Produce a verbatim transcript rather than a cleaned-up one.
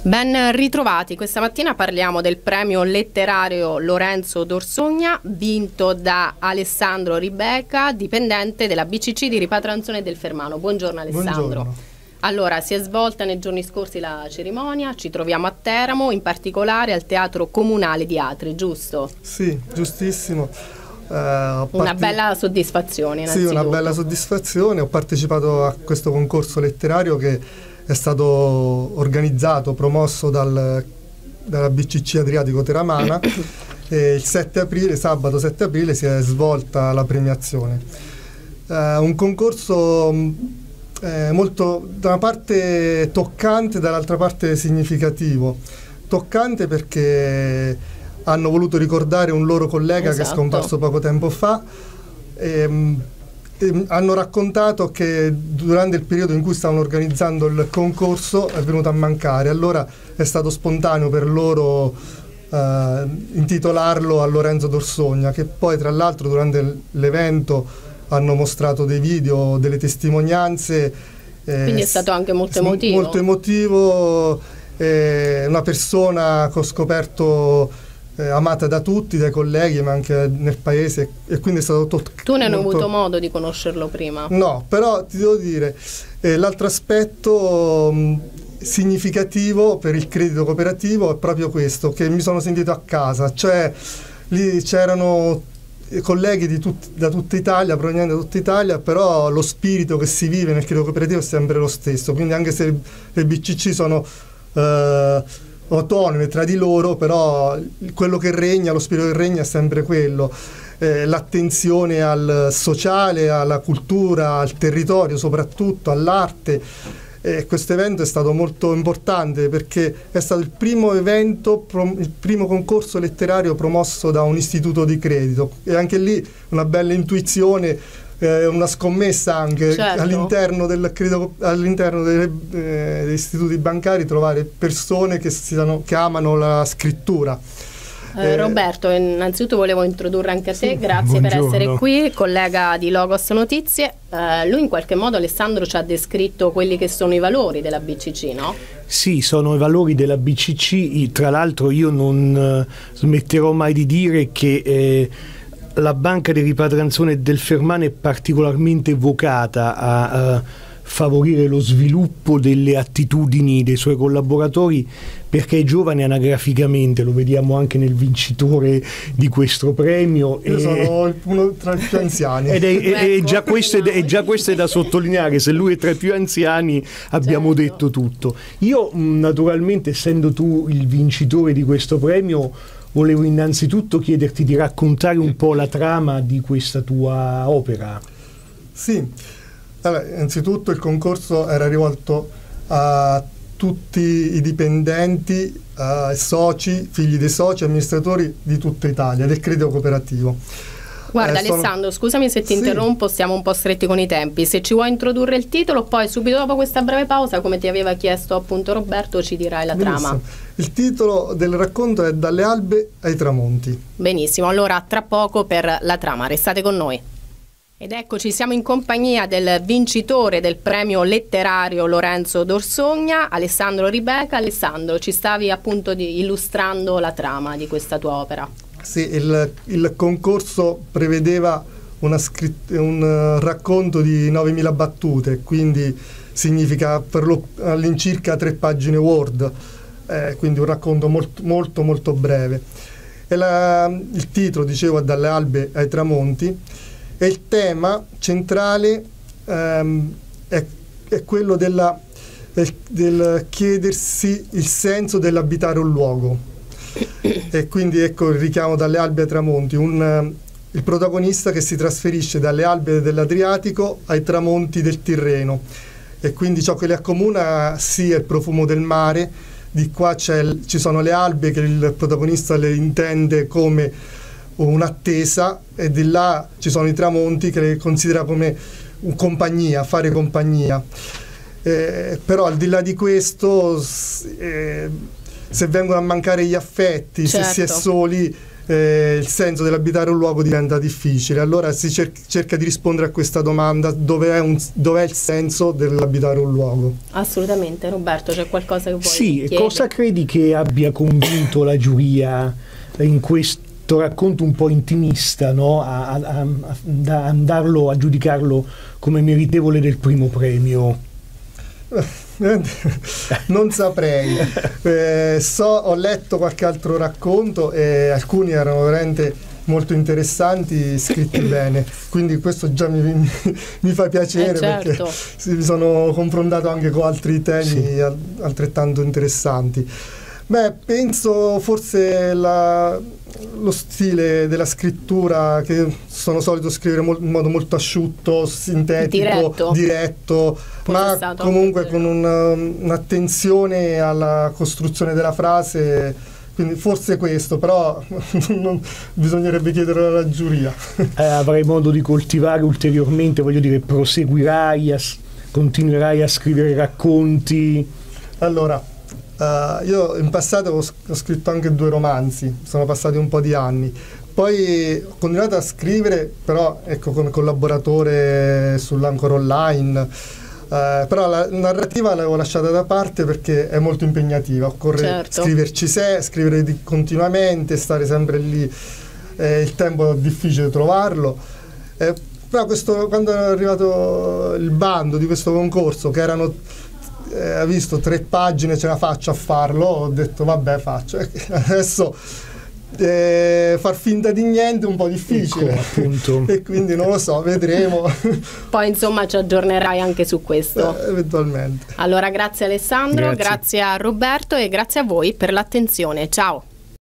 Ben ritrovati, questa mattina parliamo del premio letterario Lorenzo d'Orsogna vinto da Alessandro Ribecca, dipendente della B C C di Ripatranzone del Fermano. Buongiorno Alessandro. Buongiorno. Allora, si è svolta nei giorni scorsi la cerimonia, ci troviamo a Teramo, in particolare al Teatro Comunale di Atri, giusto? Sì, giustissimo. Eh, una parti... bella soddisfazione. Sì, una bella soddisfazione. Ho partecipato a questo concorso letterario che è stato organizzato, promosso dal, dalla B C C Adriatico Teramana e il sette aprile, sabato sette aprile si è svolta la premiazione. Eh, un concorso eh, molto, da una parte toccante, dall'altra parte significativo. Toccante perché hanno voluto ricordare un loro collega, esatto, che è scomparso poco tempo fa. E, hanno raccontato che durante il periodo in cui stavano organizzando il concorso è venuto a mancare, allora è stato spontaneo per loro eh, intitolarlo a Lorenzo d'Orsogna, che poi tra l'altro durante l'evento hanno mostrato dei video, delle testimonianze. Eh, Quindi è stato anche molto emotivo. Molto emotivo, eh, una persona che ho scoperto Eh, amata da tutti, dai colleghi, ma anche nel paese, e quindi è stato tot- Tu ne hai molto... avuto modo di conoscerlo prima? No, però ti devo dire, eh, l'altro aspetto mh, significativo per il credito cooperativo è proprio questo, che mi sono sentito a casa, cioè lì c'erano colleghi di tut- da tutta Italia, provenienti da tutta Italia, però lo spirito che si vive nel credito cooperativo è sempre lo stesso, quindi anche se le B C C sono eh, autonome tra di loro, però quello che regna, lo spirito che regna è sempre quello, eh, l'attenzione al sociale, alla cultura, al territorio, soprattutto all'arte. Eh, questo evento è stato molto importante perché è stato il primo evento, il primo concorso letterario promosso da un istituto di credito, e anche lì una bella intuizione, eh, una scommessa anche, certo, all'interno del credito, all'interno delle, eh, degli istituti bancari, trovare persone che, siano, che amano la scrittura. Eh, eh, Roberto, innanzitutto volevo introdurre anche a te, sì, grazie buongiorno. per essere qui, collega di Logos Notizie. Eh, lui in qualche modo, Alessandro, ci ha descritto quelli che sono i valori della B C C, no? Sì, sono i valori della B C C. Tra l'altro io non uh, smetterò mai di dire che eh, la Banca di Ripatranzone del Fermano è particolarmente vocata a, a favorire lo sviluppo delle attitudini dei suoi collaboratori, perché è giovane anagraficamente, lo vediamo anche nel vincitore di questo premio. Io e... sono uno tra i più anziani. Ed è, è, è, già questo è, è già questo è da sottolineare, se lui è tra i più anziani abbiamo, certo, detto tutto. Io naturalmente, essendo tu il vincitore di questo premio, volevo innanzitutto chiederti di raccontare un po' la trama di questa tua opera. Sì, allora, innanzitutto il concorso era rivolto a tutti i dipendenti, eh, soci, figli dei soci, amministratori di tutta Italia, del credito cooperativo. Guarda, eh, sono... Alessandro, scusami se ti, sì, interrompo, siamo un po' stretti con i tempi. Se ci vuoi introdurre il titolo, poi subito dopo questa breve pausa, come ti aveva chiesto appunto Roberto, ci dirai la Benissimo. trama. Il titolo del racconto è Dalle albe ai tramonti. Benissimo, allora tra poco per la trama, restate con noi. Ed eccoci, siamo in compagnia del vincitore del premio letterario Lorenzo d'Orsogna, Alessandro Ribecca. Alessandro, ci stavi appunto di, illustrando la trama di questa tua opera. Sì, il, il concorso prevedeva una scritt- un uh, racconto di novemila battute, quindi significa per lo, all'incirca tre pagine Word, eh, quindi un racconto molto molto, molto breve. E la, il titolo, dicevo, è Dalle albe ai tramonti, e il tema centrale ehm, è, è quello della, del, del chiedersi il senso dell'abitare un luogo. E quindi ecco il richiamo Dalle albe ai tramonti, un, il protagonista che si trasferisce dalle albe dell'Adriatico ai tramonti del Tirreno, e quindi ciò che li accomuna sia il profumo del mare. Di qua c'è, ci sono le albe che il protagonista le intende come un'attesa, e di là ci sono i tramonti che le considera come un compagnia, fare compagnia. Eh, però al di là di questo, eh, se vengono a mancare gli affetti, certo, se si è soli, eh, il senso dell'abitare un luogo diventa difficile. Allora si cer- cerca di rispondere a questa domanda: dov'è, un, dov'è il senso dell'abitare un luogo? Assolutamente. Roberto, c'è qualcosa che vuoi Sì, chiedere? cosa credi che abbia convinto la giuria in questo racconto un po' intimista, no? a, a, a, a andarlo a giudicarlo come meritevole del primo premio? Non saprei. Eh, so, ho letto qualche altro racconto e alcuni erano veramente molto interessanti, scritti bene, quindi questo già mi, mi fa piacere, eh certo. perché mi sono confrontato anche con altri temi sì. altrettanto interessanti. Beh, penso forse la, lo stile della scrittura, che sono solito scrivere mol, in modo molto asciutto, sintetico, diretto, diretto ma comunque con una, un'attenzione alla costruzione della frase, quindi forse questo, però non, bisognerebbe chiedere alla giuria. Eh, avrai modo di coltivare ulteriormente, voglio dire, proseguirai, a, continuerai a scrivere racconti? Allora, Uh, io in passato ho, ho scritto anche due romanzi, sono passati un po' di anni, poi ho continuato a scrivere, però ecco, come collaboratore sull'Anchor Online, uh, però la narrativa l'avevo lasciata da parte perché è molto impegnativa, occorre certo. scriverci sé, scrivere di, continuamente, stare sempre lì, eh, il tempo è difficile trovarlo, eh, però questo, quando è arrivato il bando di questo concorso, che erano Eh, ha visto tre pagine, ce la faccio a farlo, ho detto vabbè faccio. Adesso eh, far finta di niente è un po' difficile, ecco, appunto. E quindi non lo so, vedremo. Poi insomma ci aggiornerai anche su questo, eh, eventualmente. Allora grazie Alessandro, grazie. Grazie a Roberto e grazie a voi per l'attenzione, ciao.